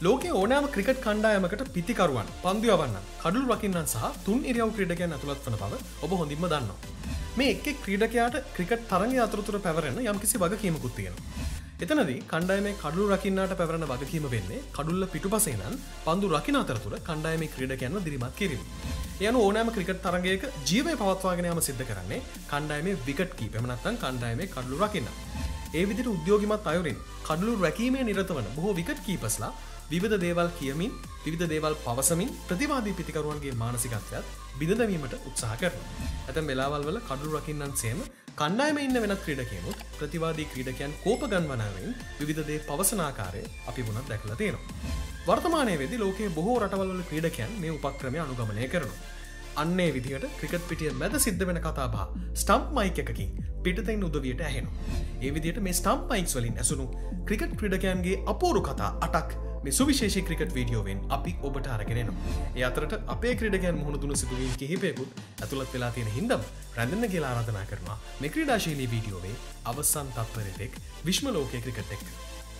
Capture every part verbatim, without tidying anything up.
ලෝකයේ ඕනෑම ක්‍රිකට් කණ්ඩායමකට පිතිකරුවන්, පන්දු යවන්නන්, කඩළු රකින්නන් සහ තුන් ඉරියව් ක්‍රීඩකයන් ඇතුළත් වන බව ඔබ හොඳින්ම දන්නවා. මේ එක් එක් ක්‍රීඩකයාට ක්‍රිකට් තරඟය අතරතුර පැවරෙන යම්කිසි වගකීමකුත් තියෙනවා. එතනදී කණ්ඩායමේ කඩළු රකින්නාට පැවරෙන වගකීම වෙන්නේ කඩුල්ල පිටුපසේ නම් පන්දු රකින්න අතරතුර කණ්ඩායමේ ක්‍රීඩකයන්ව දිරිමත් කිරීම. ඒ අනුව ඕනෑම ක්‍රිකට් තරඟයක ජීවය පවත්වාගෙන යාම සිද්ධ කරන්නේ කණ්ඩායමේ විකට් කීපර් එහෙම නැත්නම් කණ්ඩායමේ කඩළු රකින්න. ඒ විදිහට උද්‍යෝගිමත් අයුරින් කඩළු රැකීමේ නිරත වන බොහෝ විකට් කීපර්ස්ලා විවිධ දේවල් කියමින් විවිධ දේවල් පවසමින් ප්‍රතිවාදී පිතිකරුවන්ගේ මානසිකත්වයත් බිඳ දැමීමට උත්සාහ කරනවා. ඇතැම් වෙලාවල් වල කඩළු රකින්නන් සේම කණ්ඩායමේ ඉන්න වෙනත් ක්‍රීඩකයනුත් ප්‍රතිවාදී ක්‍රීඩකයන් කෝප ගන්වනවෙන් විවිධ දේ පවසන ආකාරය අපි වුණත් දැකලා තියෙනවා. වර්තමානයේ වෙද්දී ලෝකයේ බොහෝ රටවල් වල ක්‍රීඩකයන් මේ උපක්‍රමය අනුගමනය කරනවා. අන්නේ විදිහට ක්‍රිකට් පිටිය මැද සිද්ධ වෙන කතාබහ ස්ටම්ප් මයික් එකකින් පිටතින් උදවියට ඇහෙනවා. ඒ විදිහට මේ ස්ටම්ප් මයික්ස් වලින් ඇසුණු ක්‍රිකට් ක්‍රීඩකයන්ගේ අපූර්ව කතා අටක් මේ සුවිශේෂී ක්‍රිකට් වීඩියෝවෙන් අපි ඔබට අරගෙන එනවා. ඒ අතරට අපේ ක්‍රීඩකයන් මුහුණ දුන සිදුවීම් කිහිපයකුත් ඇතුළත් වෙලා තියෙන හින්දා රැඳෙන්න කියලා ආරාධනා කරනවා මේ ක්‍රීඩාශීලී වීඩියෝවේ අවසන් තත්පරෙ දෙක විශ්ව ලෝකයේ ක්‍රිකට් එක්ක.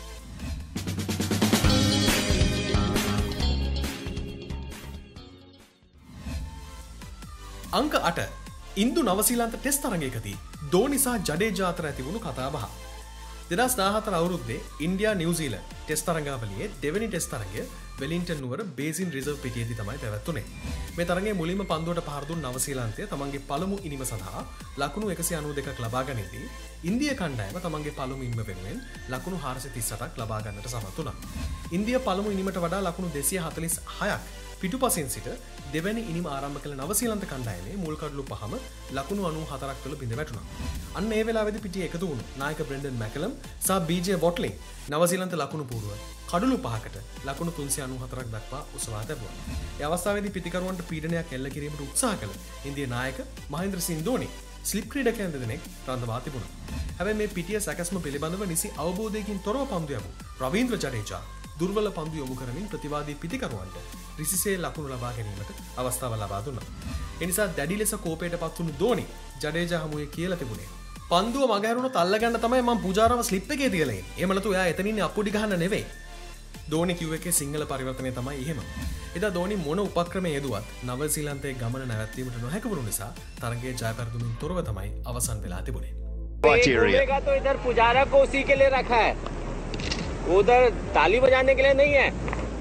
අංක අට ඉන්දු නවසීලන්ත ටෙස්ට් තරගයකදී ධෝනි සහ ජඩේජා අතර ඇති වුණු කතාබහ. දෙදහස් දාහතර අවුරුද්දේ ඉන්දියා නිව්සීලන්ත ටෙස්ට් තරගාවලියේ දෙවැනි ටෙස්ට් තරගය වෙලින්ටන් නුවර බේසින් රිසර්ව් පිටියේදී තමයි පැවැත්වුනේ. මේ තරගයේ මුලින්ම පන්දුවට පහර දුන් නවසීලන්තය තමන්ගේ පළමු ඉනිම සඳහා ලකුණු එකසිය අනූ දෙකක් ලබා ගනිද්දී ඉන්දියා කණ්ඩායම තමන්ගේ පළමු ඉනිම වෙනුවෙන් ලකුණු හාරසිය තිස් අටක් ලබා ගන්නට සමත් වුණා. ඉන්දියා පළමු ඉනිමට වඩා ලකුණු දෙසිය හතළිස් හයක් පිටුපසින් සිට දෙවැනි ඉනිම ආරම්භ කළ නවසීලන්ත කණ්ඩායමේ මුල් කඩලු පහම ලකුණු අනූ හතරක් තුළ බිඳ වැටුණා. අන්න ඒ වෙලාවේදී පිටියේ එකතු වුණු නායක බ්‍රෙන්ඩන් මැකලම් සහ බීජේ වොට්ලින් නවසීලන්ත ලකුණු පූර්ව කඩලු පහකට ලකුණු තුන්සිය අනූ හතරක් දක්වා උසවා තිබුණා. ඒ අවස්ථාවේදී පිතිකරුවන්ට පීඩනයක් එල්ල කිරීමට උත්සාහ කළ ඉන්දියා නායක මහේන්ද්‍ර සිං ධෝනි ස්ලිප් ක්‍රීඩකයන් දෙදෙනෙක් රඳවා තිබුණා. හැබැයි මේ පිටිය සැකස්ම පිළිබඳව නිසි අවබෝධයකින් තොරව පන්දු යවූ රවීන්ද්‍ර ජඩේජා දුර්වල පන්දු යොමු කරමින් ප්‍රතිවාදී පිතිකරුවන්ට රිසිසේ ලකුණු ලබා ගැනීමට අවස්ථාව ලබා දුන්නා. ඒ නිසා දැඩි ලෙස කෝපයට පත් වුණු ධෝනි ජඩේජා හමුවේ කියලා තිබුණේ පන්දුව මගහැරුණොත් අල්ලගන්න තමයි මම පුජාරාව ස්ලිප් එකේ තියලා ඉන්නේ. එහෙම නැතු එයා එතන ඉන්නේ අප්පුඩි ගහන්න නෙවෙයි. ධෝනි කිව් එකේ සිංහල පරිවර්තනය තමයි එහෙම. එදා ධෝනි මොන උපක්‍රමයේ යෙදුවත් නවසීලන්තයේ ගමන නැවැත්වීමට නොහැකි වුණු නිසා තරගයේ ජය පෙරදුමින් තොරව තමයි අවසන් වෙලා තිබුණේ. घूमेगा तो इधर पुजारा को उसी के लिए रखा है, उधर ताली बजाने के लिए नहीं है.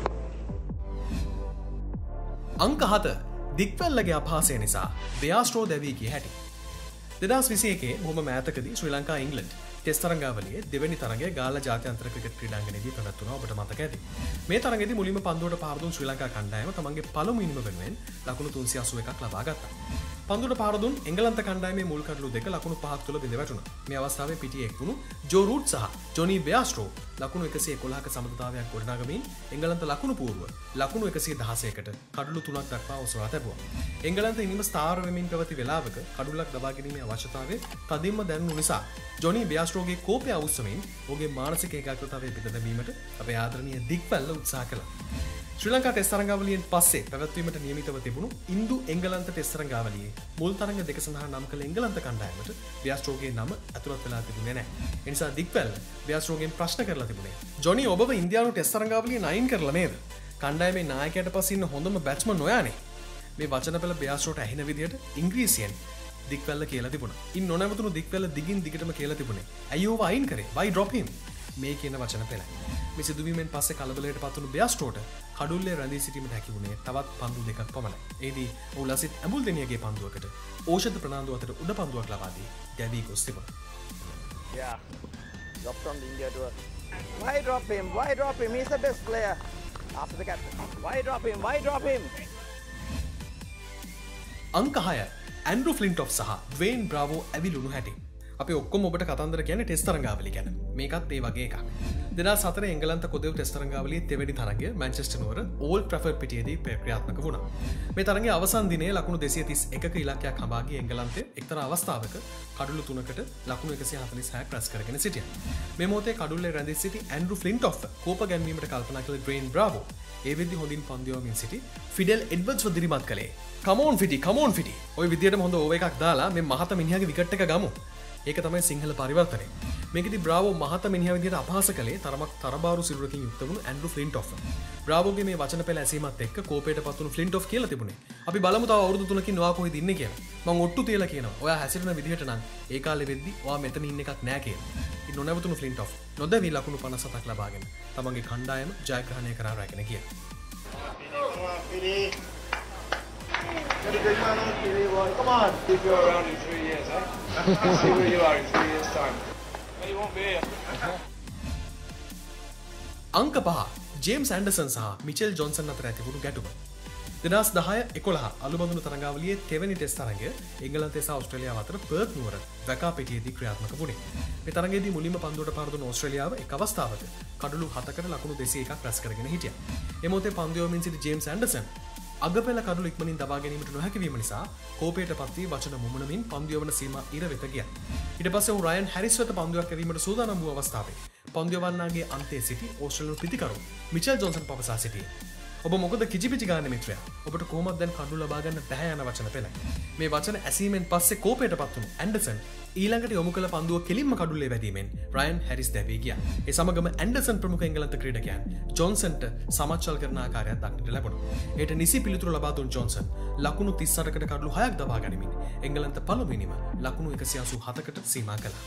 අංක හත දික්වැල්ලගේ අපහාසය නිසා බෙයාස්ට්‍රෝ දැවී ගිය හැටි. දෙදහස් විසි එකේ බොහොම මෑතකදී ශ්‍රී ලංකා ඉංග්ලන්ඩ් ටෙස්ට් තරගාවලියේ දෙවැනි තරගය ගාල්ල ජාත්‍යන්තර ක්‍රිකට් ක්‍රීඩාංගණයේදී පැවැත්වුණා. ඔබට මතක ඇති. මේ තරගයේදී මුලින්ම පන්දුවට පහර දුන් ශ්‍රී ලංකා කණ්ඩායම තමන්ගේ පළමු ඉනිම වෙනුවෙන් ලකුණු තුන්සිය අසූ එකක් ලබා ගත්තා. පන්දුවට පහර දුන් එංගලන්ත කණ්ඩායමේ මුල් කඩලු දෙක ලකුණු පහක් තුළ බිඳ වැටුණා. මේ අවස්ථාවේ පිටියේ එක් වුණු ජෝ රූට් සහ ජොනි බෙයාස්ට්‍රෝ ලකුණු එකසිය එකොළහක සමතුලිතතාවයක් ගොඩනගමින් එංගලන්ත ලකුණු පූර්ව ලකුණු එකසිය දහසයකට කඩලු තුනක් දක්වා ඔසවා තැබුවා. එංගලන්ත ඉනිම ස්ථාවර වෙමින් පැවති වේලාවක කඩුල්ලක් ලබා ගැනීමේ අවශ්‍යතාවය තදින්ම දැනුණු නිසා ජොනි බෙයාස්ට්‍රෝගේ කෝපය අවුස්සමින් ඔහුගේ මානසික ඒකාග්‍රතාවය බිඳ දැමීමට අපේ ආදරණීය දික්වැල්ල උත්සාහ කළා. ශ්‍රී ලංකා ටෙස්ට් තරගාවලියෙන් පස්සේ පැවැත්වීමට නියමිතව තිබුණු ඉන්දු එංගලන්ත ටෙස්ට් තරගාවලියේ මුල් තරග දෙක සඳහා නම් කළ එංගලන්ත කණ්ඩායමට බෙයාස්ට්‍රෝගේ නම ඇතුළත් වෙලා තිබුණේ නැහැ. ඒ නිසා දික්වැල්ල බෙයාස්ට්‍රෝගෙන් ප්‍රශ්න කරලා තිබුණේ ජොනි ඔබව ඉන්දියානු ටෙස්ට් තරගාවලියෙන් අයින් කරලා නේද? කණ්ඩායමේ නායකයාට පස්සේ ඉන්න හොඳම බැට්ස්මන් ඔයානේ. මේ වචන පෙළ බෙයාස්ට්‍රෝට ඇහෙන විදිහට ඉංග්‍රීසියෙන් දික්වැල්ල කියලා තිබුණා. ඉන් නොනැවතුණු දික්වැල්ල දිගින් දිගටම කියලා තිබුණේ ඇයි ඔව අයින් කරේ? why drop him? මේ කියන වචන පෙළ. මේ සිදුවීමෙන් පස්සේ කලබලයට පත් වුණු බෙයාස්ට්‍රෝට කඩුල්ලේ රැඳී සිටීමට හැකි වුණේ තවත් පන්දු දෙකක් පමණයි. එෙහිදී ඔහු ලසිත් ඇඹුල්දෙනියගේ පන්දුවකට ඕෂධ ප්‍රනාන්දු අතර උඩ පන්දුවක් ලබා දී දැවී ගොස් තිබුණා. Yeah, drop from India to us. Why drop him? Why drop him? He's the best player after the captain. Why drop him? Why drop him? අංක හය ඇන්ඩ්‍රු ෆ්ලින්ටොෆ් සහ ඩ්වේන් බ්‍රාවෝ ඇවිලුණු හැටි. අපි ඔක්කොම ඔබට කතන්දර කියන්නේ ටෙස්ට් තරගාවලිය ගැන. මේකත් ඒ වගේ එකක්. දෙදහස් හතරේ එංගලන්ත කොදෙව් ටෙස්ට් තරගාවලියේ දෙවැනි තරගය මැන්චෙස්ටර් නුවර ඕල්ඩ් ට්‍රැෆර්ඩ් පිටියේදී ක්‍රියාත්මක වුණා. මේ තරගයේ අවසන් දිනයේ ලකුණු දෙසිය තිස් එකක ඉලක්කයක් හඹා ගිය එංගලන්තය එක්තරා අවස්ථාවක කඩලු තුනකට ලකුණු එකසිය හතළිස් හයක් රැස් කරගෙන සිටියා. මේ මොහොතේ කඩුල්ලේ රැඳී සිටි ඇන්ඩ්‍රු ෆ්ලින්ටොෆ් කෝප ගැන්වීමට කල්පනා කළ ඩ්වේන් බ්‍රාවෝ ඒ වෙද්දි හොඳින් පන්දු යවමින් සිටි ෆිඩෙල් එඩ්වර්ඩ්ස්ව දිරිමත් කළේ. come on ෆිටි come on ෆිටි ඔය විදියටම හොඳ ඕවර් එකක් දාලා මේ මහත මිනිහාගේ විකට් එක ගමු. ඒක තමයි සිංහල පරිවර්තනය. මේකෙදි බ්‍රාවෝ මහත මිනිහා විදිහට අපහාස කළේ තරමක් තරබාරු සිරුරකින් යුක්ත වුණු ඇන්ඩ්‍රු ෆ්ලින්ටොෆ්. බ්‍රාවෝගේ මේ වචන පෙළ ඇසීමත් එක්ක කෝපයට පත් වුණු ෆ්ලින්ටොෆ් කියලා තිබුණේ අපි බලමු තව අවුරුදු තුනකින් ඔයා කොහෙද ඉන්නේ කියලා. මං ඔට්ටු තියලා කියනවා. ඔයා හැසිරෙන විදිහට නම් ඒ කාලේ වෙද්දි ඔයා මෙතන ඉන්න එකක් නෑ කියලා. ඉතින් නොනැවතුණු ෆ්ලින්ටොෆ් නොදැවි ලකුණු පනස් හතක් ලබාගෙන තමන්ගේ කණ්ඩායම ජයග්‍රහණය කරා රැගෙන ගියා. Get a big man on T V, boy. Come on. You'll go around in three years, eh? See where you are in three years' time. But you won't be here. අංක පහ ජේම්ස් ඇන්ඩර්සන් සහ Mitchell Johnson අතර ඇතිවුණු ගැටුම. දෙදහස් දහය එකොළහ අලුබඳුණු තරඟාවලියේ තෙවැනි test තරඟය එංගලන්තය සහ ඕස්ට්‍රේලියාව අතර පර්ත් නුවර වැකාපිටියේදී ක්‍රියාත්මක වුණේ. මේ තරඟයේදී මුලින්ම පන්දුවට පාර දුන්න ඕස්ට්‍රේලියාව එක් අවස්ථාවක කඩලු හතකට ලකුණු දෙසිය එකක් රැස් කරගෙන හිටියා. ඒ මොහොතේ පන්දු යවමින් සිටි ජේම්ස් ඇන්ඩර්සන් අගපෙළ කඩලු ඉක්මනින් දබා ගැනීමට නොහැකි වීම නිසා කෝපයට පත් වී වචන මුමුණමින් පන්දු යවන සීමා ඉර වෙත ගියා. ඊට පස්සේ ඔහු රයන් හැරිස් වෙත පන්දුවක් එවීමට සූදානම් වූ අවස්ථාවේ පන්දු යවන්නාගේ අන්තයේ සිටි ඕස්ට්‍රේලියානු පිතිකරු මිචෙල් ජොන්සන් පවසා සිටියේ. ඔබ මොකද කිචිපිචි ගාන්නේ මිත්‍රයා? ඔබට කොහොමද දැන් කඩලු ලබා ගන්න බැහැ යන වචන පෙළ. මේ වචන ඇසීමෙන් පස්සේ කෝපයට පත් වුණු ඇන්ඩර්සන් ඊළඟට යොමු කළ පන්දුව කෙලින්ම කඩුල්ලේ වැදීමෙන් රයන් හැරිස් දැවී ගියා. ඒ සමගම ඇන්ඩර්සන් ප්‍රමුඛ එංගලන්ත ක්‍රීඩකයන් ජොන්සන්ට සමච්චල් කරන ආකාරයක් දක්නට ලැබුණා. ඒට නිසි පිළිතුරු ලබා දුන් ජොන්සන් ලකුණු තිස් අටකට කඩලු හයක් දබා ගනිමින් එංගලන්ත පළමුවෙනිම ලකුණු එකසිය අසූ හතකට සීමා කළා.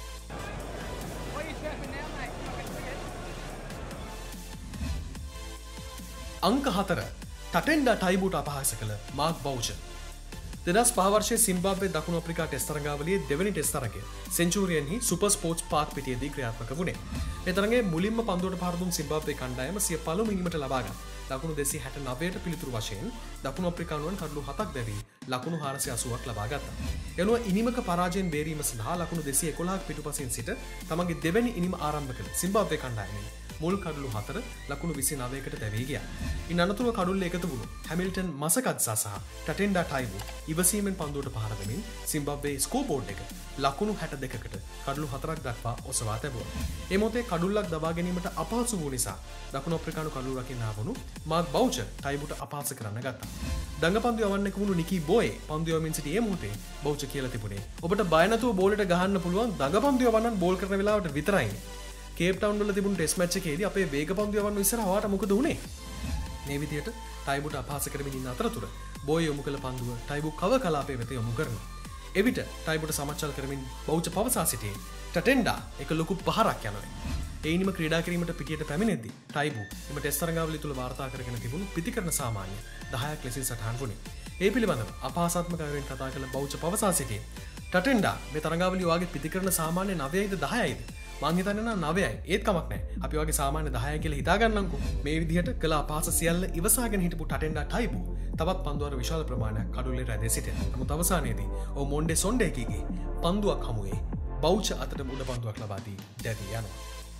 අංක හතර ටටෙන්ඩා ටයිබුට අපහාස කළ මාක් බවුචර්. දෙදහස් පහ වර්ෂයේ සිම්බාබ්වේ දකුණු අප්‍රිකා ටෙස්ට් තරඟාවලියේ දෙවැනි ටෙස්ට් තරඟය සෙන්චුරියන්හි සුපර් ස්පෝර්ට්ස් පාර්ක් පිටියේදී ක්‍රියාත්මක වුණේ. මේ තරඟයේ මුලින්ම පන්දුවට පාර දුන් සිම්බාබ්වේ කණ්ඩායම සිය පළමු ඉනිමට ලබාගත් ලකුණු දෙසිය හැට නවයට පිළිතුරු වශයෙන් දකුණු අප්‍රිකානුවන් කඩලු හතක් දැවී ලකුණු හාරසිය අසූවක් ලබා ගත්තා. එනුව ඉනිමක පරාජයෙන් බේරීම සඳහා ලකුණු දෙසිය එකොළහක් පිටුපසින් සිට තමන්ගේ දෙවැනි ඉනිම ආරම්භ කළ සිම්බාබ්වේ කණ්ඩායමෙන් මුල් කඩලු හතර ලකුණු විසි නවයකට දැවී ගියා. ඉන් අනතුරුව කඩුල්ල එකතු වුණු හැමිල්ටන් මසකත්සා සහ ටටෙන්ඩා ටයිබු ඉවසීමෙන් පන්දුවට පහර දෙමින් සිම්බාබ්වේ ස්කෝර්බෝඩ් එක ලකුණු හැට දෙකකට කඩලු හතරක් දක්වා ඔසවා තැබුවා. ඒ මොහොතේ කඩුල්ලක් දබා ගැනීමට අපහසු වූ නිසා දකුණු අප්‍රිකානු කඩුළු රකින්න ආවුණු මාක් බවුචර් ටයිබුට අපහාස කරන්න ගත්තා. දඟ පන්දු යවන්නෙකු වුණු නිකී බෝයේ පන්දු යවමින් සිටි ඒ මොහොතේ බවුචර් කියලා තිබුණේ ඔබට බය නැතුව බෝලෙට ගහන්න පුළුවන් දඟ පන්දු යවන්නන් බෝල් කරන වෙලාවට විතරයි. කේප් ටවුන් වල තිබුණු ටෙස්ට් මැච් එකේදී අපේ වේග පන්දු යවන්න ඉස්සර හවාට මොකද වුනේ? මේ විදියට ටයිබුට අපහාස කරමින් ඉන්න අතරතුර බෝයි යොමු කළ පන්දුව ටයිබු කව කලාපයේ වෙත යොමු කරනවා. එවිට ටයිබුට සමච්චල් කරමින් බවුචර් පවසා සිටියේ ටටෙන්ඩා එක ලොකු පහරක් යනවා. ඒ ඉනිම ක්‍රීඩා කිරීමට පිටියට පැමිණෙද්දී ටයිබු එම ටෙස්ට් තරඟාවලිය තුල වාර්තා කරගෙන තිබුණු පිතිකරන සාමාන්‍ය දහයක් ලෙසින් සටහන් වුණේ. ඒ පිළිබඳව අපහාසාත්මක අයුරින් කතා කළ බවුචර් පවසා සිටියේ ටටෙන්ඩා මේ තරඟාවලිය වාගේ පිතිකරන සාමාන්‍ය නවයයිද දහයයිද? මං හිතන්නේ නම් නවයයි. ඒත් කමක් නැහැ. අපි වගේ සාමාන්‍ය දහයයි කියලා හිතා ගන්නම්කෝ. මේ විදිහට කළ අපහාස සියල්ල ඉවසාගෙන හිටපු ටටෙන්ඩා ටයිබු තවත් පන්දුවර විශාල ප්‍රමාණයක් කඩුල්ලේ රැඳී සිටියා. නමුත් අවසානයේදී ඔව් මොන්ඩේ සොන්ඩේකීගේ පන්දුවක් හමුවේ බවුචර් අතට මුඩ පන්දුවක් ලබා දී දැවී යනවා.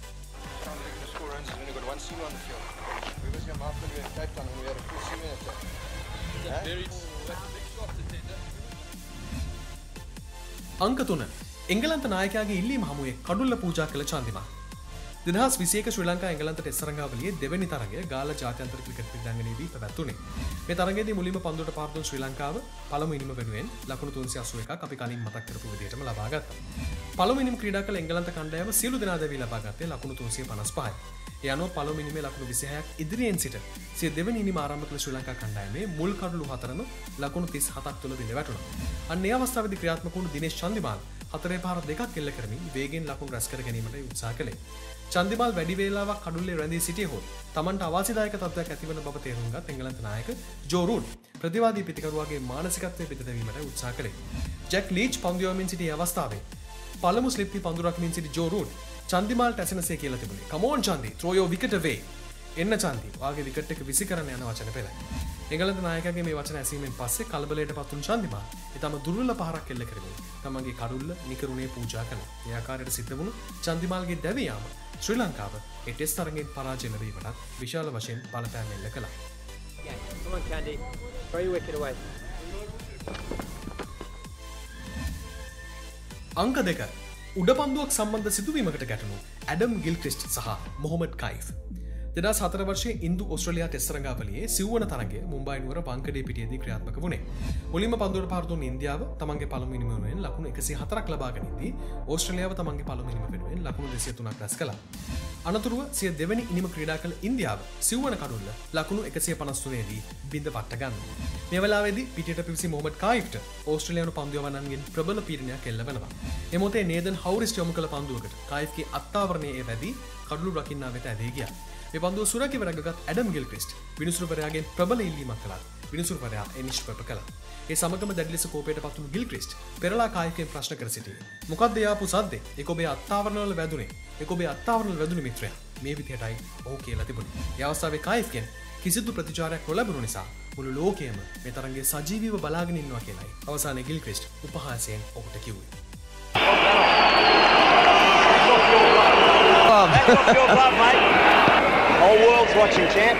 අංක තුන එංගලන්ත නායකයාගේ ඉල්ලීම හමුවේ කඩුල්ල පූජා කළ චන්දිමා. දෙදහස් විසි එක ශ්‍රී ලංකා එංගලන්ත ටෙස්ට් තරඟාවලියේ දෙවැනි තරඟය ගාල්ල ජාත්‍යන්තර ක්‍රිකට් ක්‍රීඩාංගණයේදී පැවැත්වුණේ. මේ තරඟයේදී මුලින්ම පන්දුවට පාර දුන් ශ්‍රී ලංකාව පළමු ඉනිම වෙනුවෙන් ලකුණු තුන්සිය අසූ එකක් අපි කලින් මතක් කරපු විදිහටම ලබා ගත්තා. පළමු ඉනිම ක්‍රීඩා කළ එංගලන්ත කණ්ඩායම සියලු දෙනා දැවී ලබා ගත්තේ ලකුණු තුන්සිය පනස් පහයි. ඒ අනුව පළමු ඉනිමේ ලකුණු විසි හයක් ඉදිරියෙන් සිට සිය දෙවැනි ඉනිම ආරම්භ කළ ශ්‍රී ලංකා කණ්ඩායමේ මුල් කඩලු හතරම ලකුණු තිස් හතක් තුළ බිඳ වැටුණා. අන්න ඒ අවස්ථාවේදී ක්‍රියාත්මක වුණු දිනේෂ් චන්දිමාල් හතරේ පාර දෙකක් එල්ල කරමින් වේගෙන් ලකුණු රැස් කර ගැනීමට උත්සාහ කළේ. චන්දිමාල් වැඩි වේලාවක් කඩුල්ලේ රැඳී සිටියේ හොත් තමන්ට අවාසිදායක තත්ත්වයක් ඇතිවන බව තේරුම් ගත් එංගලන්ත නායක ජෝ රූඩ් ප්‍රතිවාදී පිතිකරුවාගේ මානසිකත්වය පිටදැවීමට උත්සාහ කළේ. ජැක් ලීච් පන්දු යවමින් සිටි අවස්ථාවේ පළමු ස්ලිප්පි පන්දු රකිමින් සිටි ජෝ රූඩ් චන්දිමාල්ට ඇසෙනසේ කියලා තිබුණේ "Come on චන්දි, throw your wicket away." එන්න චන්දි, වාගේ විකට් එක විසි කරන්න යන වචන පෙළයි. එංගලන්ත නායකයාගේ මේ වචන ඇසීමෙන් පස්සේ කලබලයට පත් වුණු චන්දිමාල් ඊටම දුර්වල පහරක් එල්ල කරමින් තමන්ගේ කඩුල්ල නිකරුණේ පූජා කළා. ඒ ආකාරයට සිද්ධ වුණු චන්දිමාල්ගේ දැවී යාම ශ්‍රී ලංකාව ඒ ටෙස්ට් තරගෙන් පරාජය ලැබීමට විශාල වශයෙන් බලපෑම් එල්ල කළා. Come on, Chandy. Throw your wicket away. අංක දෙක උඩ පන්දුවක් සම්බන්ධ සිදුවීමකට ගැටුණු ඇඩම් ගිල්ක්‍රිස්ට් සහ මොහොමඩ් කයිෆ්. දෙදහස් හතර වර්ෂයේ ඉන්දු ඕස්ට්‍රේලියා ටෙස්ට් තරඟාවලියේ සිව්වන තරඟය මුම්බයි නුවර වංකඩේ පිටියේදී ක්‍රියාත්මක වුණේ. මුලින්ම පන්දුවට පාර දුන් ඉන්දියාව තමන්ගේ පළමු ඉනිම වෙනුවෙන් ලකුණු එකසිය හතරක් ලබා ගනිද්දී ඕස්ට්‍රේලියාව තමන්ගේ පළමු ඉනිම වෙනුවෙන් ලකුණු දෙසිය තුනක් රැස් කළා. අනතුරුව සිය දෙවැනි ඉනිම ක්‍රීඩා කළ ඉන්දියාව සිව්වන කඩුල්ල ලකුණු එකසිය පනස් තුනේදී බිඳ වට ගන්නවා. මේ වෙලාවේදී පිටියට පිවිසි මොහමඩ් කායිෆ්ට ඕස්ට්‍රේලියානු පන්දු යවන්නන්ගෙන් ප්‍රබල පීඩනයක් එල්ල වෙනවා. එමොතේ නේදන් හවුරිස්ට් යොමු කළ පන්දුවකට කායිෆ්ගේ අත්තාවරණයේ වැදී කඩුළු රකින්නා වෙත ඇදී ගියා. මේ පන්දුව සුරකිව රැකගත් ඇඩම් ගිල්ක්‍රිස්ට් විනිසුරුවරයාගෙන් ප්‍රබල ඉල්ලීමක් කළා. විනිසුරුවරයා ඒ නිෂ්ප්‍රභ කළා. ඒ සමගම දැඩි ලෙස කෝපයට පත්වුණු ගිල්ක්‍රිස්ට් පෙරලා කායිෆ්ගෙන් ප්‍රශ්න කර සිටියේ. මොකද්ද යාපු සද්දේ? ඒක ඔබේ අත්තාවරණවල වැදුනේ. ඒක ඔබේ අත්තාවරණවල වැදුනේ මිත්‍රයා. මේ විදිහටයි ඔහු කියලා තිබුණේ. ඒ අවස්ථාවේ කායිෆ්ගෙන් කිසිදු ප්‍රතිචාරයක් නොලැබුණු නිසා මුළු ලෝකයම මේ තරඟයේ සජීවීව බලාගෙන ඉන්නවා කියලායි අවසානයේ ගිල්ක්‍රිස්ට් උපහාසයෙන් ඔහුට කිව්වේ. That's off your glove, mate. Whole world's watching, champ.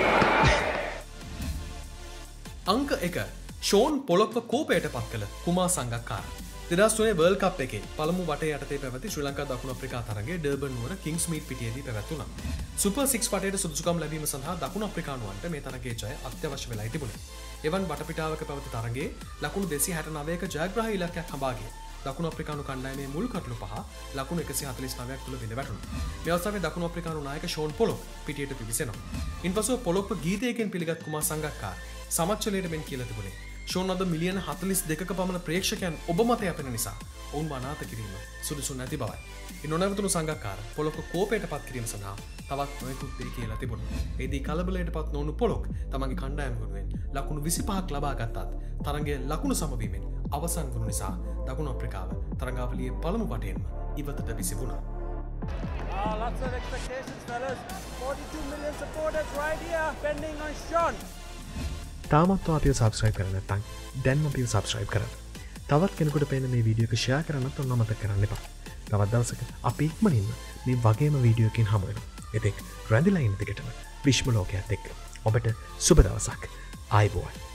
අංක එක ෂෝන් පොලොක්ව කෝපයට පත් කළ කුමා සංගක්කාර. දෙදහස් තුනේ වර්ල්ඩ් කප් එකේ පළමු වටේ යටතේ පැවති ශ්‍රී ලංකා දකුණු අප්‍රිකා තරගයේ ඩර්බන් නුවර කිංස්මීඩ් පිටියේදී පැවැත්වුණා. සුපර් සික්ස් වටේට සුදුසුකම් ලැබීම සඳහා දකුණු අප්‍රිකානුවන්ට මේ තරගයේ ජය අත්‍යවශ්‍ය වෙලා තිබුණේ. එවන් වටපිටාවක පැවති තරගයේ ලකුණු දෙසිය හැට නවයක ජයග්‍රාහී ඉලක්කයක් හඹා ගිය දකුණු අප්‍රිකානු කණ්ඩායමේ මුල් කටළු පහ ලකුණු එකසිය හතළිස් නවයක් තුල බිඳ වැටුණා. මේ අවස්ථාවේ දකුණු අප්‍රිකානු නායක ෂෝන් පොලොක් පිටියට පිවිසෙනවා. ඉන්පසුව පොලොක්ව ගීතයකින් පිළිගත් කුමාර් සංගක්කාර සමච්චලයට මෙන් කියලා තිබුණේ ෂෝන් අද මිලියන හතළිස් දෙකක පමණ ප්‍රේක්ෂකයන් ඔබ මත යැපෙන නිසා ඔවුන් අනාථ කිරීම සුදුසු නැති බවයි. ඒ නොනැවතුණු සංගක්කාර පොලොක්ව කෝපයට පත් කිරීම සඳහා තවත් නොයෙකුත් දේ කියලා තිබුණා. එෙහිදී කලබලයට පත් නොවුණු පොලොක් තමන්ගේ කණ්ඩායම වෙනුවෙන් ලකුණු විසිපහක් ලබා ගත්තත් තරගයේ ලකුණු සමවීමෙන් අවසන් වුණු නිසා දකුණු අප්‍රිකාව තරගාවලියේ පළමු වටේම ඉවතට විසිවුණා. Oh, lots of expectations, fellas. forty-two million supporters right here, pending on Sean. තාමත් අපිව සබස්ක්‍රයිබ් කරන්න නැත්නම් දැන්ම අපිව සබස්ක්‍රයිබ් කරන්න. තවත් කෙනෙකුට පේන මේ වීඩියෝ එක ෂෙයා කරන්නත් ඔන්න අමතක කරන්න එපා. තවත් දවසක අපි ඉක්මනින්ම මේ වගේම වීඩියෝ එකකින් හමු වෙනවා. එතෙක් රැඳිලා ඉන්න දිගටම විශ්ව ලෝකයේත් එක්ක ඔබට සුබ දවසක්. ආයුබෝවන්.